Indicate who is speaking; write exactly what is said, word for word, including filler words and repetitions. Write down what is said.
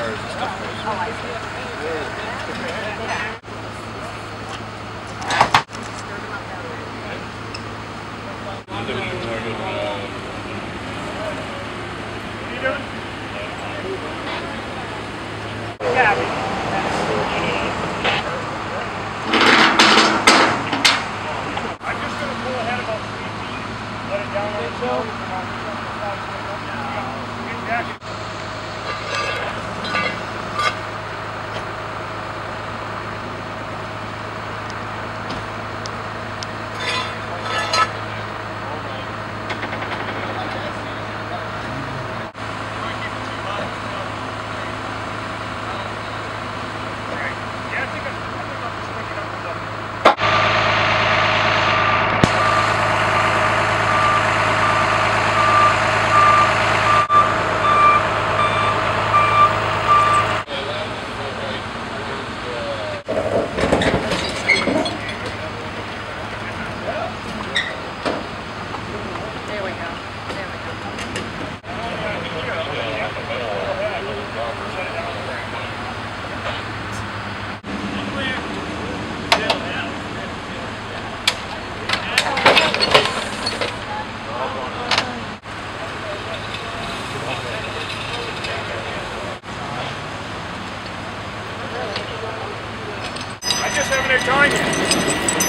Speaker 1: cars and stuff.
Speaker 2: Oh, I see. Yeah.
Speaker 3: I'm just going to pull ahead about three feet, let it down on its own, and I'll jump the side straight up. Exactly. I just haven't had time yet.